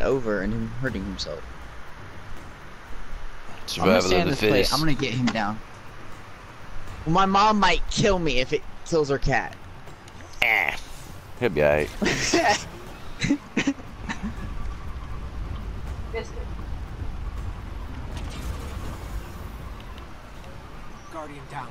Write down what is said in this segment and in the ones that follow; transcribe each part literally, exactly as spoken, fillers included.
over and him hurting himself. Survival I'm gonna stay of on the this plate. fittest. I'm gonna get him down. Well, my mom might kill me if it kills her cat. Eh, he'll be alright. Guardian down.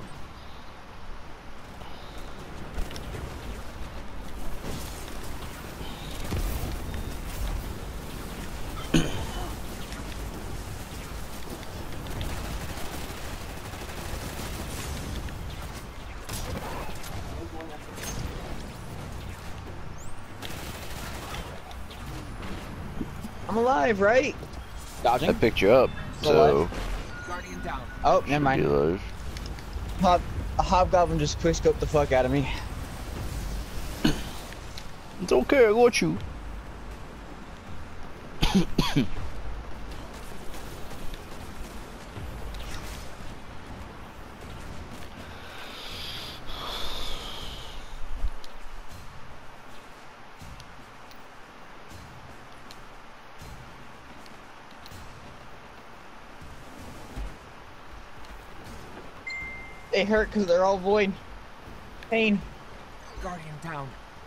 I'm alive, right? Dodging. I picked you up, so. Guardian down. Oh, should never be mind. alive. Hob a hobgoblin just quickscoped the fuck out of me. It's okay, I got you. They hurt because they're all void. Pain. Guardian down.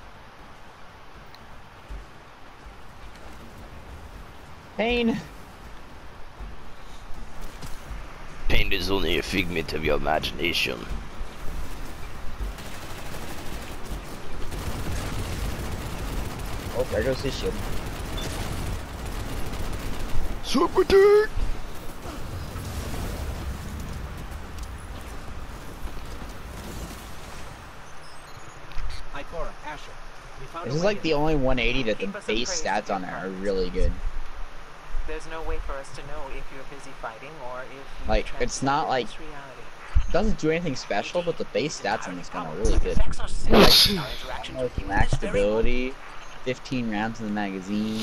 Pain. Pain is only a figment of your imagination. Oh, there goes his shit. Serpentine! Ikora, Asher. We found This a is way like in. the only one eighty that the Keep us base appraised stats of on it your are progress. really good. There's no way for us to know if you're busy fighting or if you Like, it's not transcended like- this reality. Doesn't do anything special, but the base stats on this gun are really good. Effects are similar Like, to our interactions with you in max this very moment. stability, fifteen rounds in the magazine.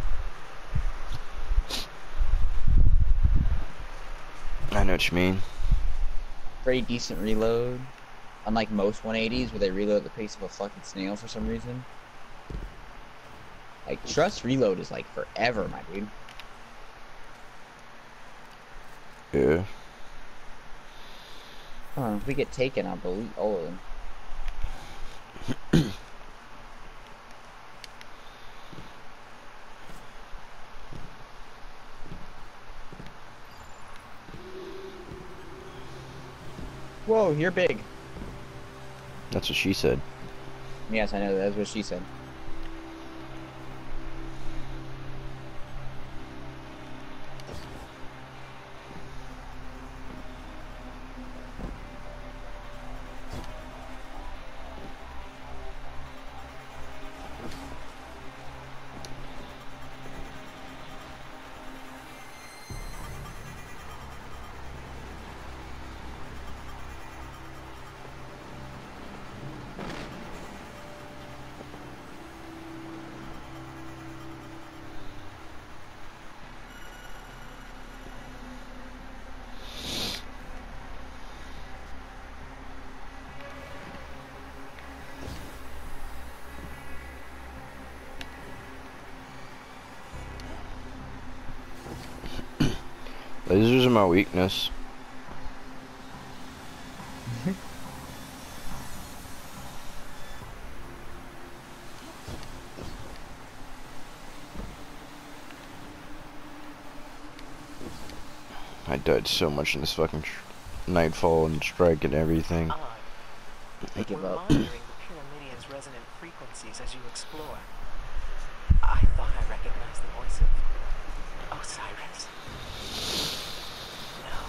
I know what you mean. Pretty decent reload. Unlike most one eighties where they reload at the pace of a fucking snail for some reason. Like, Trust reload is like forever, my dude. Yeah. Huh, if we get taken, I'll delete all of them. Whoa, you're big. That's what she said. Yes, I know, that's what she said. Lasers are my weakness. I died so much in this fucking tr Nightfall and Strike and everything. Odd. I give We're up. monitoring the Pyramidian's resonant frequencies as you explore. I thought I recognized the voice of Osiris. No.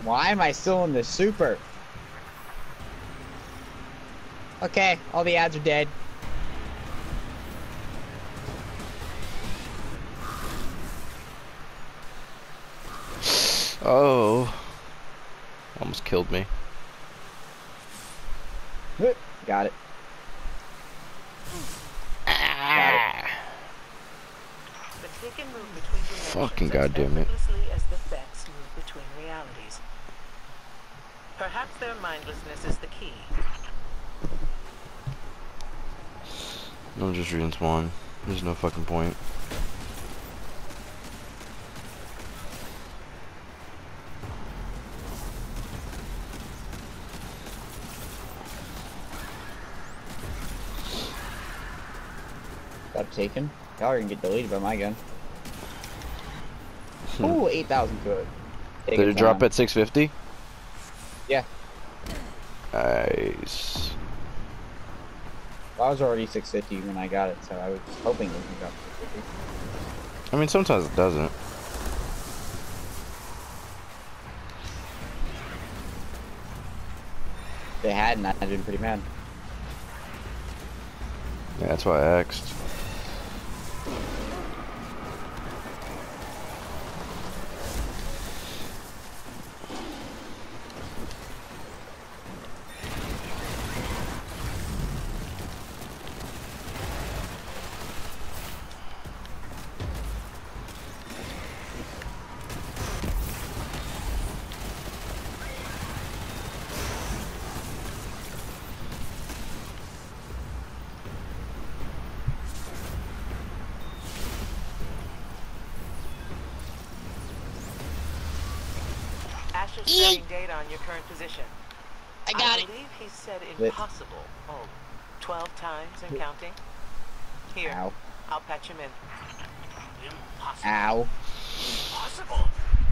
Why am I still in the super? Okay, all the ads are dead. Oh. Almost killed me. Got it. Ah. The Taken move between dimensions Fucking as goddamn it. effortlessly as the Vex move between realities. Perhaps their mindlessness is the key. I'm just reading spawn. There's no fucking point. Got taken. Y'all are gonna get deleted by my gun. Ooh, eight thousand good. Did it drop at six fifty? Yeah. Nice. Well, I was already six fifty when I got it, so I was hoping it was gonna drop to six fifty. I mean, sometimes it doesn't. If they hadn't, I'd have been pretty mad. Yeah, that's why I asked. Asher's sharing data on your current position. I got I it. believe he said Lit. impossible. Oh, twelve times and counting. Here, Ow. I'll patch him in. Impossible. Ow. Impossible.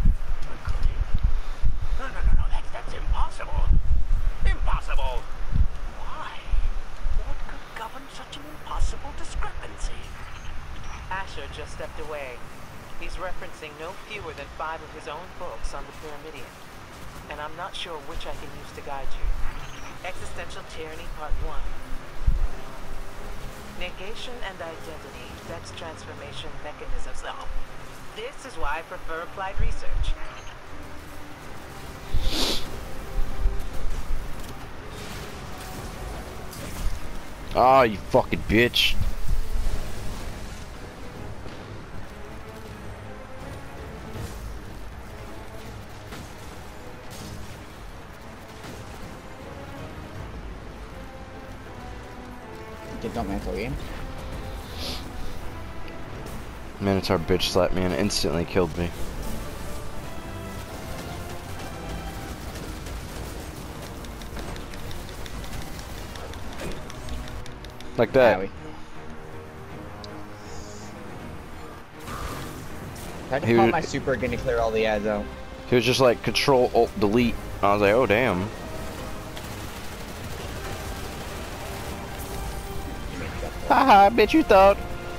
No, no, no, no. That's, that's impossible. Impossible. Why? What could govern such an impossible discrepancy? Asher just stepped away. He's referencing no fewer than five of his own books on the Pyramidion. And I'm not sure which I can use to guide you. Existential Tyranny Part one. Negation and Identity, Vex Transformation Mechanisms. Oh, this is why I prefer applied research. Ah, you fucking bitch. Did not mental game. Minotaur bitch slapped me and instantly killed me. Like that. Owie. If I had to He pop was- my super, gonna clear all the ads out. He was just like control alt delete. I was like, oh damn. Haha, bitch you thought.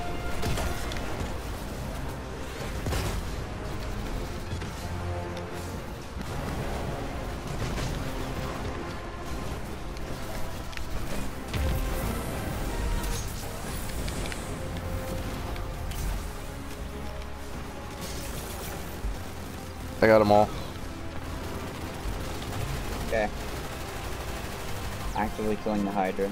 I got them all. Okay. Actively killing the Hydra.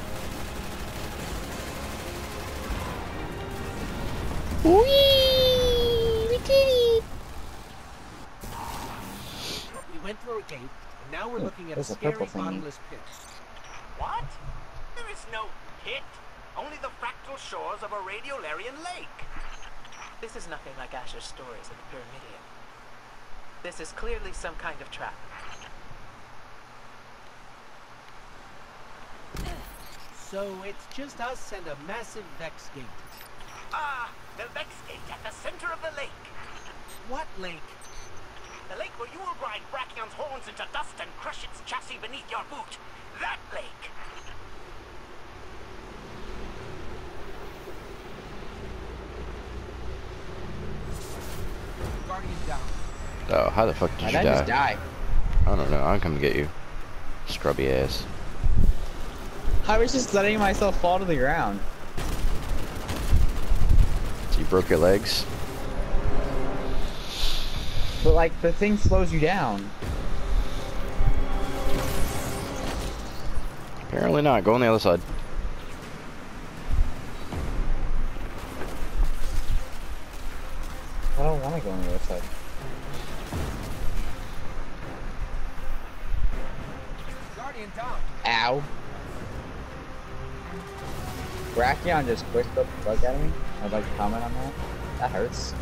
We went through a gate, and now we're Hmm, looking at a there's a scary purple thingy. bottomless pit. What? There is no pit. Only the fractal shores of a radiolarian lake. This is nothing like Asher's stories of the Pyramidion. This is clearly some kind of trap. So it's just us and a massive Vex gate. Ah, the Vex gate at the center of the lake. What lake? The lake where you will grind Brachion's horns into dust and crush its chassis beneath your boot. That lake. Guardian down. Oh, how the fuck did Why'd you I die? just die? I don't know. I'll come get you. Scrubby ass. I was just letting myself fall to the ground. So you broke your legs? But like, the thing slows you down. Apparently not. Go on the other side. I don't want to go on the other side. Guardian down. Ow. Brachion just squished up the fuck out of me. I'd like to comment on that. That hurts.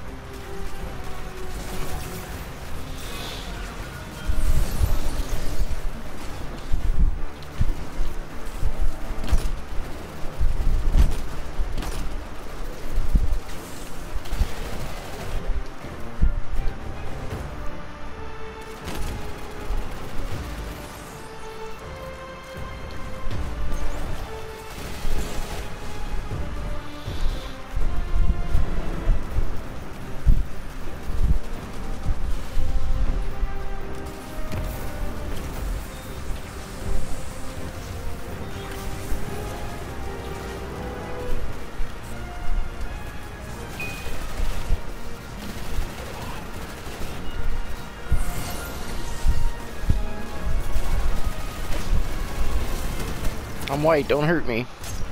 I'm white. Don't hurt me.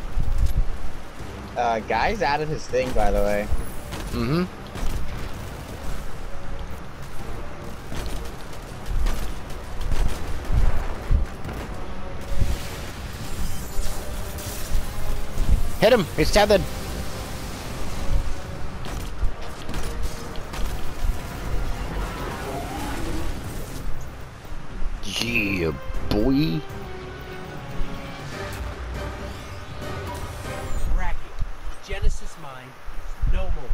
Uh, Guy's out of his thing, by the way. Mm-hmm. Hit him! He's tethered! Yeah, boy! Bracket. Genesis mine. No more.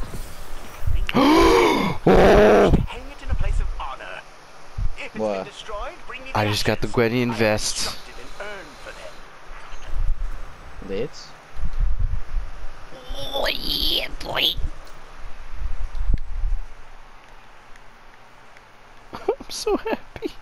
Hang it in a place of honor. If it's What? been destroyed, bring me I just got the ashes. Gwenian I vest. constructed an urn for them. Lit? Oh yeah, boy! I'm so happy.